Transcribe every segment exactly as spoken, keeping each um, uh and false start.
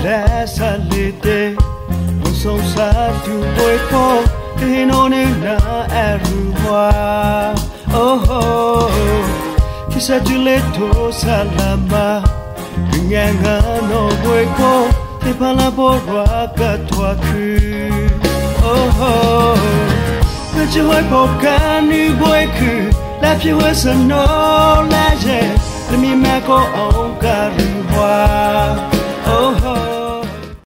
lẽ xa lệ tê một sông xa tu bồi po thế nó nên na eru hoa oh oh khi sa tu lệ thô sa lama nghe ngã nó bồi po thế pa la bo ra cả thua khứ oh oh cái chữ bồi po cả ni bồi khứ là phía hoa sơn nó là gì để mi mẹ có ông cả rừng hoa oh oh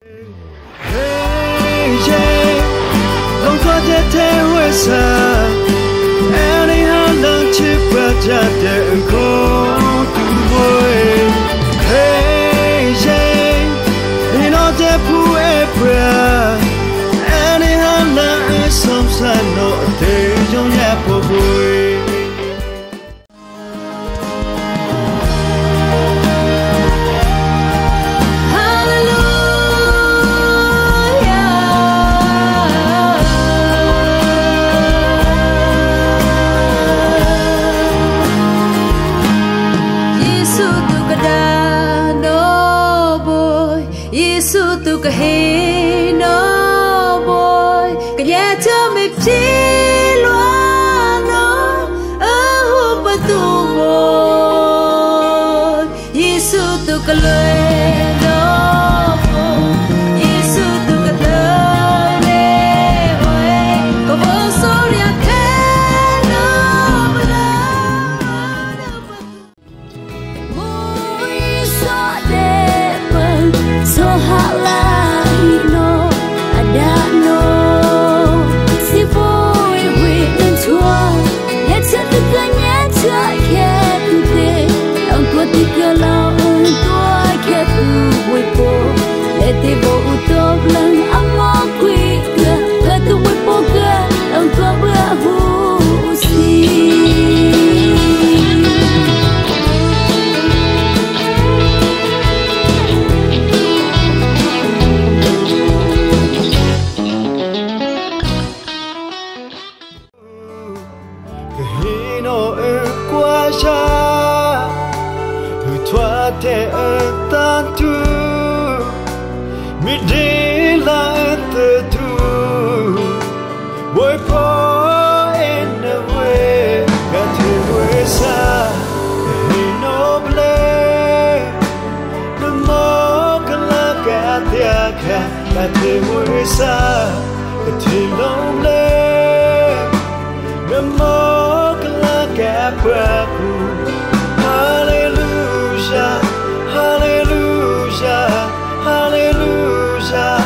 hey yeah long qua thế thế hoa sa em đi Hanlang chip ra cha để có tu vui hey yeah đi nó thế phu ebra em đi Hanlang sống sa nó thế trong nhà po vui tu ka he no boy ka ya cho me chi lo no a hu pa tu boy Yesu tu ka le no boy Yesu tu ka le boy ko bo so ria ke no bla mo so de so hala te bo utop lang amo quy cơ cơ tu bui po cơ lòng tua bữa hu si cái hi nó ở qua cha người thoa thế ở ta tu mi đi lại từ tu Boipaw in the way cả thế với xa thì nó ble nó mò cả là cả tia cả cả thế với xa cả thế nó ble nó mò cả là cả prabu hallelujah hallelujah hallelujah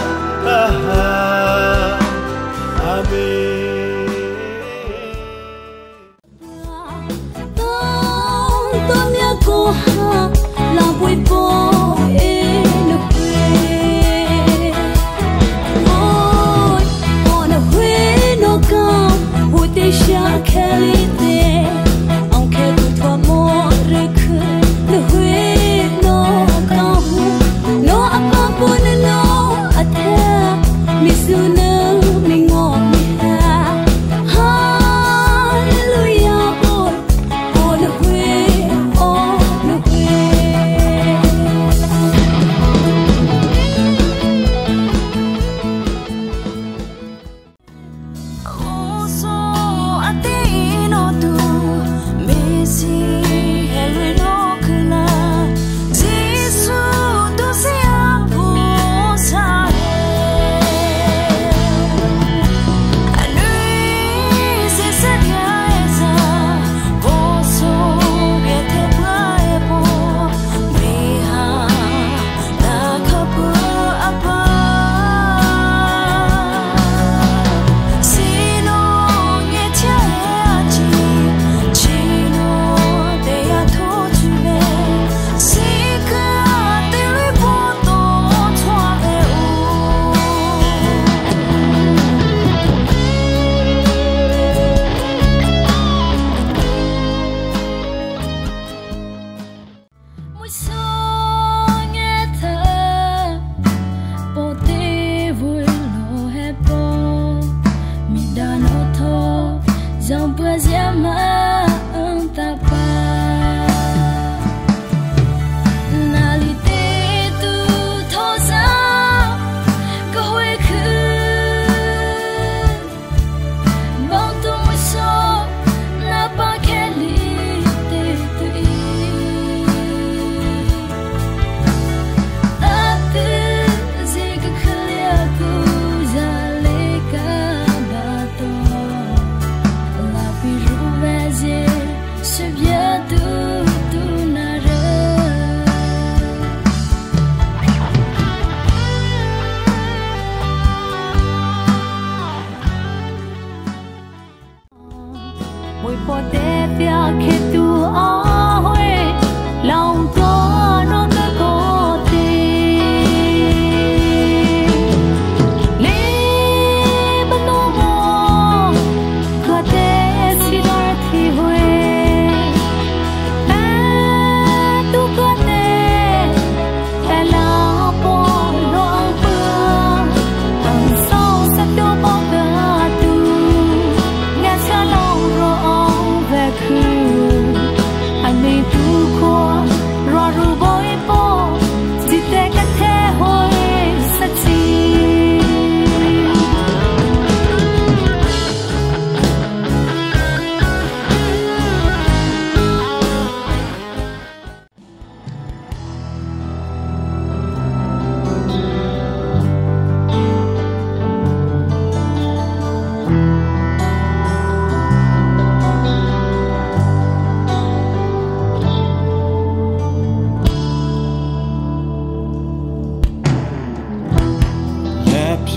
ah, amen tom ya ko ha la Boipaw e no pe oi on a we no come who they shall carry there on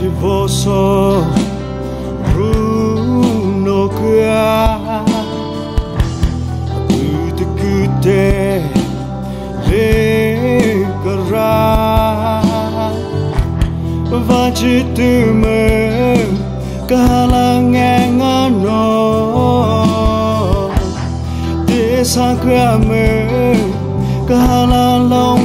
chỉ vô số runo kia cứ tự cứ thế lê gara và chỉ từ mơ cả là nghe ngàn nó để xa kia mơ cả là lòng